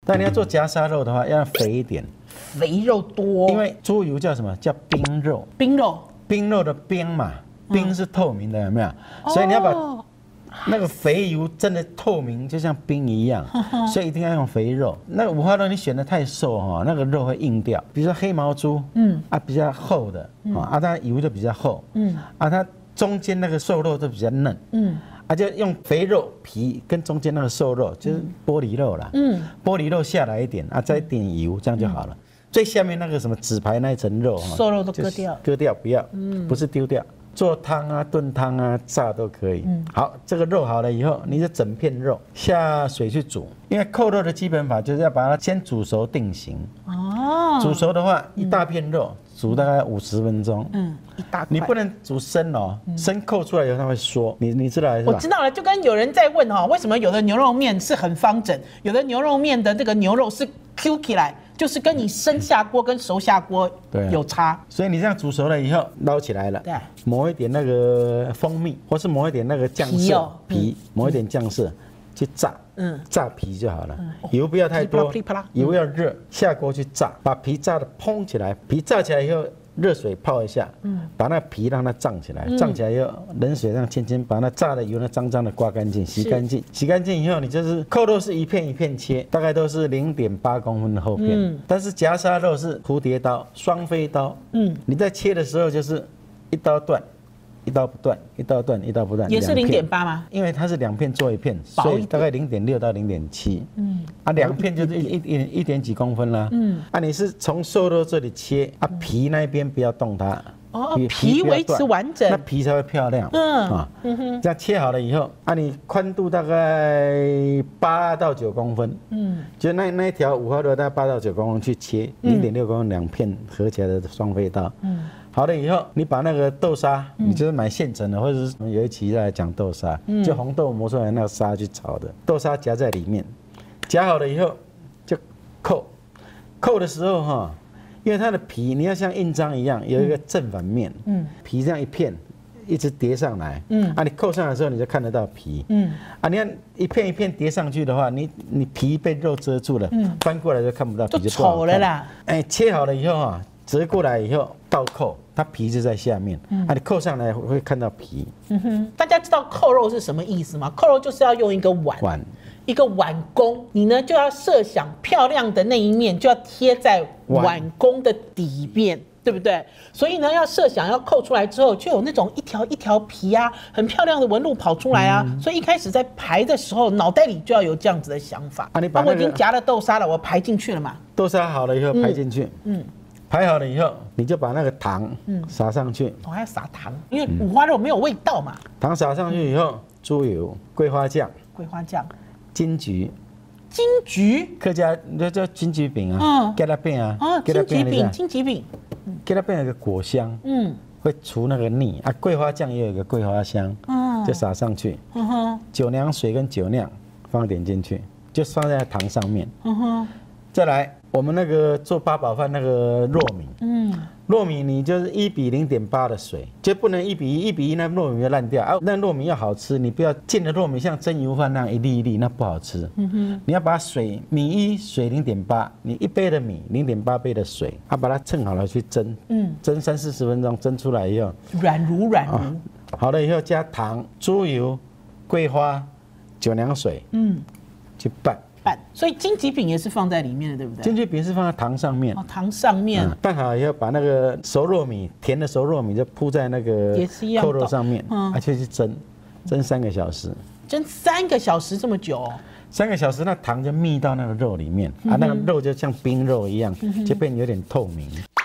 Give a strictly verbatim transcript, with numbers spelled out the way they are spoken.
但你要做夹沙肉的话，要肥一点， 肥肉多， 因为猪油叫什么？叫冰肉。 冰肉， 冰肉的冰嘛，冰是透明的，有没有？所以你要把那个肥油真的透明，就像冰一样，所以一定要用肥肉。那个五花肉你选的太瘦哈，那个肉会硬掉。比如说黑毛猪，嗯啊比较厚的，啊它油就比较厚，嗯啊它中间那个瘦肉就比较嫩，嗯啊就用肥肉皮跟中间那个瘦肉就是玻璃肉啦，嗯玻璃肉下来一点啊，再一点油，这样就好了。最下面那个什么纸牌那一层肉， 瘦肉都割掉， 割掉不要，不是丢掉。做汤啊、炖汤啊、炸都可以。嗯，好，这个肉好了以后，你就整片肉下水去煮。因为扣肉的基本法就是要把它先煮熟定型。哦，煮熟的话，一大片肉煮大概五十分钟。嗯，一大块。你不能煮生哦，生扣出来以后它会缩。你你知道是吧？ 我知道了，就跟有人在问哈，为什么有的牛肉面是很方整，有的牛肉面的这个牛肉是 Q 起来。就是跟你生下锅跟熟下锅有差， 所以你这样煮熟了以后捞起来了，对，抹一点那个蜂蜜，或是抹一点那个酱色皮，抹一点酱色去炸，嗯，炸皮就好了，油不要太多，油要热，下锅去炸，把皮炸的蓬起来，皮炸起来以后。热水泡一下，嗯，把那皮让它胀起来，胀起来以后，冷水让轻轻把那炸的油那脏脏的刮干净，洗干净，洗干净以后，你就是扣肉是一片一片切，大概都是零点八公分的厚片，嗯，但是夹沙肉是蝴蝶刀、双飞刀，嗯，你在切的时候就是一刀断。一刀不断，一刀断，一刀不断， 也是零点八吗？ 因为它是两片做一片，所以大概零点六到零点七。嗯，啊，两片就是一一点一点几公分啦。嗯，啊，你是从瘦肉这里切，啊，皮那边不要动它。 哦，皮维持完整， 那皮才会漂亮。嗯啊，这样切好了以后，啊，你宽度大概八到九公分。嗯，就那那一条五花肉大概八到九公分去切，零点六公分两片合起来的双飞刀。嗯。好了以后，你把那个豆沙，你就是买现成的，或者是有一期在讲豆沙，就红豆磨出来那个沙去炒的，豆沙夹在里面，夹好了以后就扣，扣的时候哈，因为它的皮你要像印章一样有一个正反面，嗯，皮这样一片一直叠上来，嗯，啊你扣上来的时候你就看得到皮，嗯，啊你看一片一片叠上去的话，你你皮被肉遮住了，嗯，翻过来就看不到皮，就丑了啦。 哎，切好了以后啊。折过来以后倒扣，它皮就在下面，嗯、啊，你扣上来会看到皮。 嗯哼，大家知道扣肉是什么意思吗？扣肉就是要用一个碗，碗一个碗弓，你呢就要设想漂亮的那一面就要贴在碗弓的底面，对不对？所以呢，要设想要扣出来之后，就有那种一条一条皮啊，很漂亮的纹路跑出来啊。嗯、所以一开始在排的时候，脑袋里就要有这样子的想法。啊，你把、那個、我已经夹了豆沙了，我排进去了嘛。 豆沙好了以后排进去，嗯。嗯排好了以后，你就把那个糖撒上去。 我、哦、还要撒糖，因为五花肉没有味道嘛。 糖撒上去以后，猪油、桂花酱、 桂花酱、 金桔、 金桔， 客家那叫金桔饼啊，嗯，给它饼啊， 啊，金桔饼，金桔饼， 给它饼有个果香，嗯，会除那个腻啊。桂花酱也有一个桂花香，嗯，就撒上去。嗯哼，酒酿水跟酒酿放一点进去，就放在糖上面。嗯哼，再来。我们那个做八宝饭那个糯米，嗯，糯米你就是一比零点八的水，就不能一比一，一比一那糯米会烂掉啊。那糯米要好吃，你不要进的糯米像蒸油饭那样一粒一粒，那不好吃。嗯哼，你要把水米一水零点八，你一杯的米零点八杯的水，啊，把它称好了去蒸，嗯，蒸三四十分钟，蒸出来以后软如软如、啊， 好了以后加糖、猪油、桂花、酒酿水，嗯，去拌。 所以金桔饼也是放在里面的，对不对？ 金桔饼是放在糖上面， 哦，糖上面、嗯、 拌好以后，把那个熟糯米，甜的熟糯米就铺在那个扣肉上面，嗯，而且去蒸，蒸三个小时， 蒸三个小时这么久、哦， 三个小时那糖就密到那个肉里面，嗯、啊，那个肉就像冰肉一样，嗯、就变有点透明。